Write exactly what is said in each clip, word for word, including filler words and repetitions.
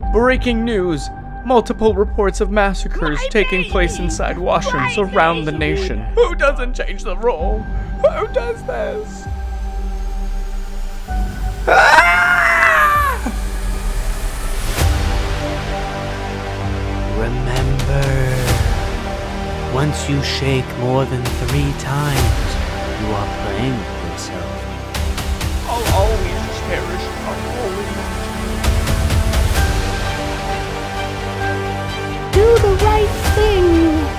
Breaking news! Multiple reports of massacres My taking baby! place inside washrooms My around the baby! nation. Who doesn't change the rule? Who does this? Ah! Remember, once you shake more than three times, you are playing with yourself. I'll always cherish our holy Do the right thing!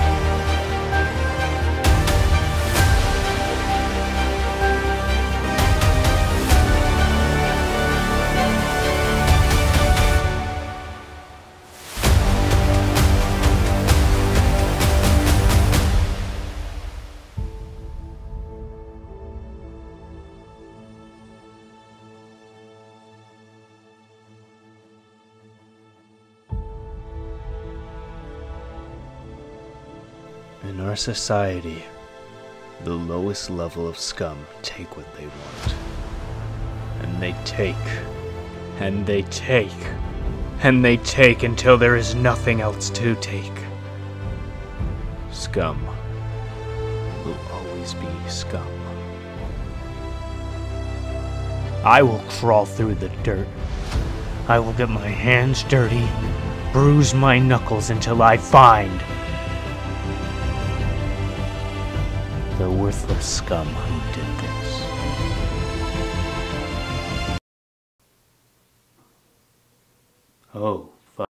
In our society, the lowest level of scum take what they want. And they take, and they take, and they take until there is nothing else to take. Scum will always be scum. I will crawl through the dirt. I will get my hands dirty, bruise my knuckles until I find the worthless scum who did this. Oh.